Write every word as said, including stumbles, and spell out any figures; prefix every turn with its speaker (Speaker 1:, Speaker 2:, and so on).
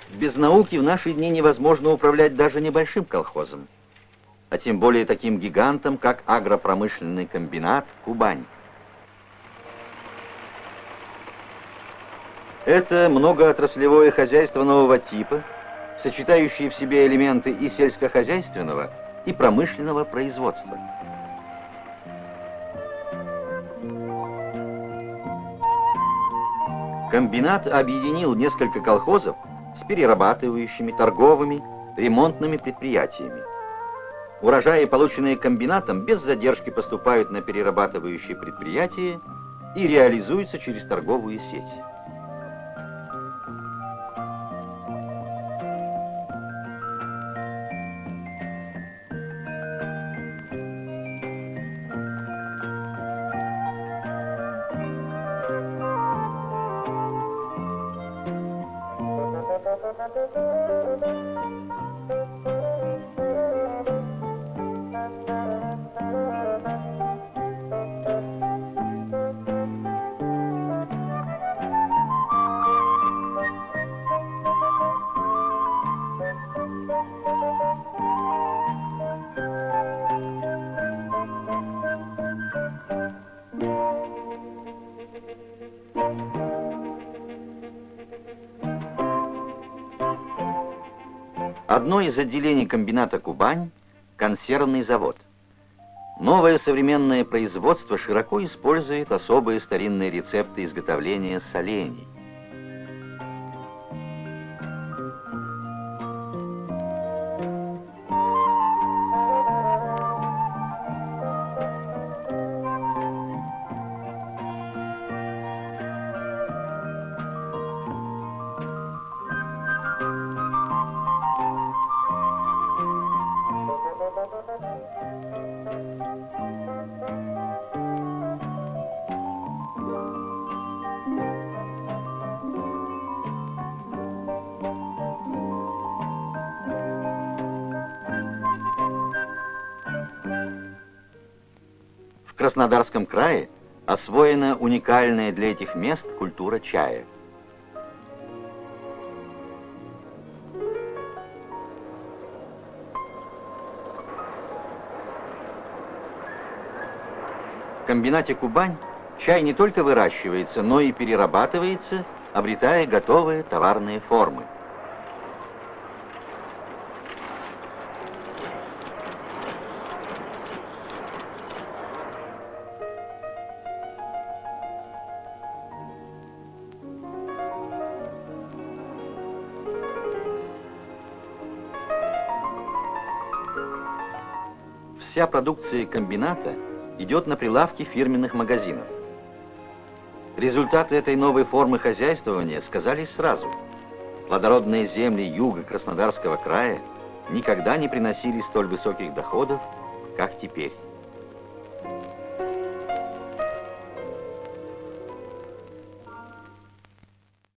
Speaker 1: Без науки в наши дни невозможно управлять даже небольшим колхозом, а тем более таким гигантом, как агропромышленный комбинат «Кубань». Это многоотраслевое хозяйство нового типа, сочетающее в себе элементы и сельскохозяйственного, и промышленного производства. Комбинат объединил несколько колхозов с перерабатывающими, торговыми, ремонтными предприятиями. Урожаи, полученные комбинатом, без задержки поступают на перерабатывающие предприятия и реализуются через торговую сеть. Одно из отделений комбината «Кубань» – консервный завод. Новое современное производство широко использует особые старинные рецепты изготовления солений. В Краснодарском крае освоена уникальная для этих мест культура чая. В комбинате «Кубань» чай не только выращивается, но и перерабатывается, обретая готовые товарные формы. Вся продукция комбината идет на прилавки фирменных магазинов. Результаты этой новой формы хозяйствования сказались сразу. Плодородные земли юга Краснодарского края никогда не приносили столь высоких доходов, как теперь.